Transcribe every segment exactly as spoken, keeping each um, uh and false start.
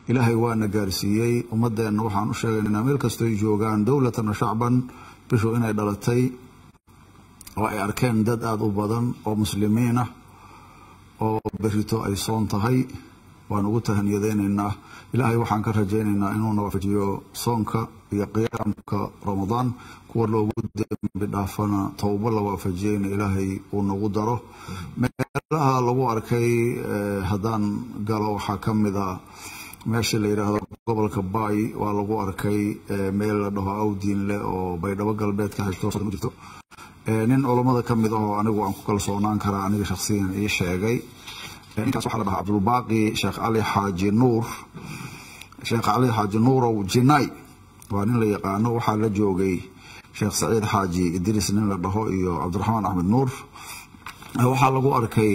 ilaahay waana gaarsiiyey ummadeena waxaan u sheegaynaa meel kasta ay joogaan dawladana shacban bishu inay dhalatay oo ay arkeen dad aad u badan oo muslimiin ah oo berito ay soon tahay waan ugu tahaniyadeynaynaa ilaahay waxaan ka rajaynaynaa inuu nawaafajiyo soonka iyo qiyaamka ramadaan kuwa loogu dambi dhaafana tawba la waafajiyeyna ilaahay uu nagu daro meelaha lagu arkay haddaan galo waxaa ka mid ah meesha la yiraahdo gobolka Baay waa lagu arkay meel la dhaho Awdiinle oo Baydhabo galbeedka xigto soo jirto nin culimada ka mid ah anigu aan ku kalsoonaan karaa aniga shakhsiyan ii sheegay ninkaas waxa la dhahaa Abdul Baaqi Sheekh Ali Xaaji Nuur Sheekh Ali Xaaji Nuur oo Jinay waa nin la yaqaano waxa la joogay Sheekh Saciid Xaaji Idris nin la dhaho iyo Cabdiraxmaan Axmed Nuur waxa lagu arkay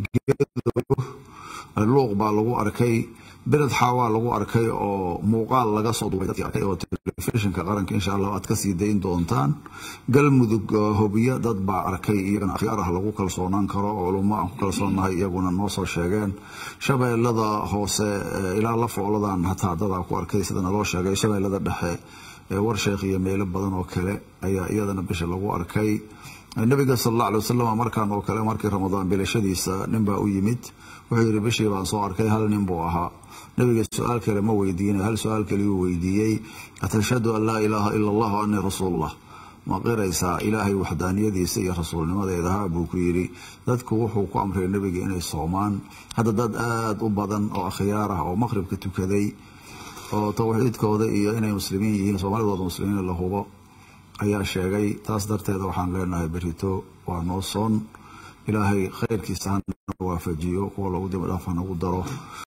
luuq baa lagu arkay beled xawaa lagu arkay oo muuqaal laga soo duubay dadkii arkay oo telefishinka qaranka insha Allah aad ka sii deyn doontaan galmudug hubiya dad baa arkay iyagana akhyaar ah lagu kalsoonaan karo oo culimo aan ku kalsoonahay iyaguna noo soo sheegeen shabeellada hoose ilaa la fooladan hataa dad ku arkay sidana loo sheegay shabeellada dhexe war sheekh iyo meelo badan oo kale ayaa iyadana bisha lagu arkay nabiga sallallahu alayhi wasallam markaan oo kale markii ramadaan bilashadiisa nin baa u yimid wuxuu yiri bishii baan soo arkay hal nin buu ahaa nabiga su'aal kale ma weydiin hal su'aal kale uu weydiiyay atashhadu an la ilaha illa allah wa anna rasuulullah ma qiraysa ilaahay wahdaaniyadiisa iyo rasuulnimadeeda buu ku yiri dadku wuxuu ku amray nabiga inay soomaan hada dad aad u badan oo akhyaar ah oo maghribka tukaday oo tawxiidkooda iyo inay muslimiin yihiin Soomaalida muslimiin la hubo ayaa sheegay taas darteeda waxaan leenahay berito waa noo soon ilaahay khayrkiisa waafajiyo kuwa lagu dib dhaafana ugu daro